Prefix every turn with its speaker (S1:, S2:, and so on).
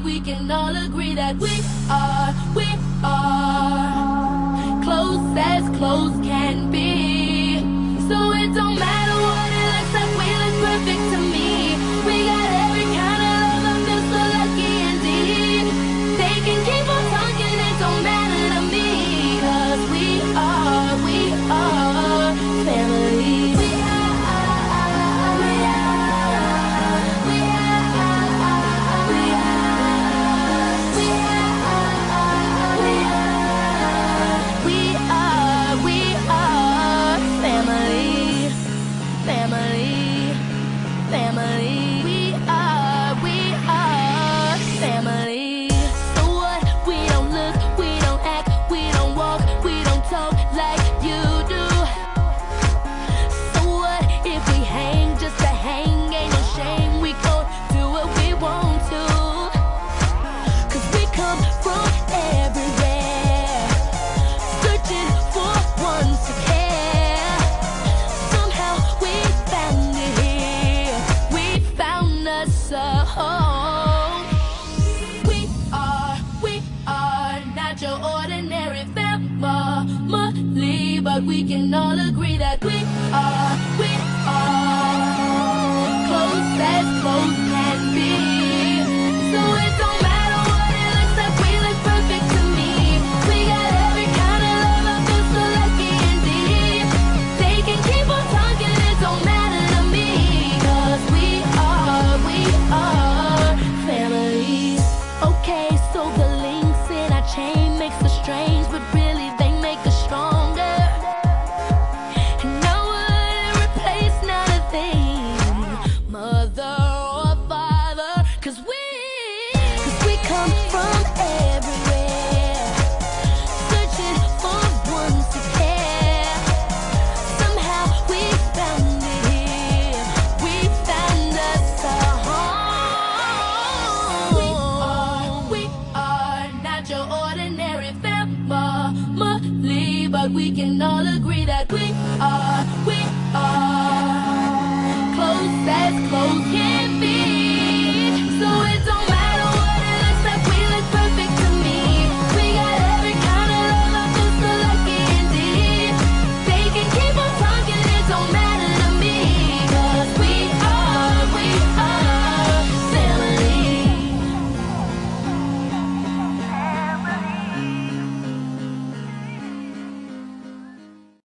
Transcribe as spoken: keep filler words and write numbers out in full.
S1: we can all agree that we are, we are close as close can be. So it don't matter what it looks like, we look perfect to me. We got every kind of love, I feel so lucky indeed. They can keep on talking, it don't matter to me. Cause we are, we are family. We are, we are, we are, we are, we are, we are, we are, we are family, family, family. We are, we are family. So what? We don't look, we don't act, we don't walk, we don't talk like you do. So what if we hang just to hang? Ain't no shame, we gon' do what we want to. Cause we come from everywhere, searching for one to care. Somehow we found it here, we found us a home. We are, we are not your ordinary family, but we can all agree that we are.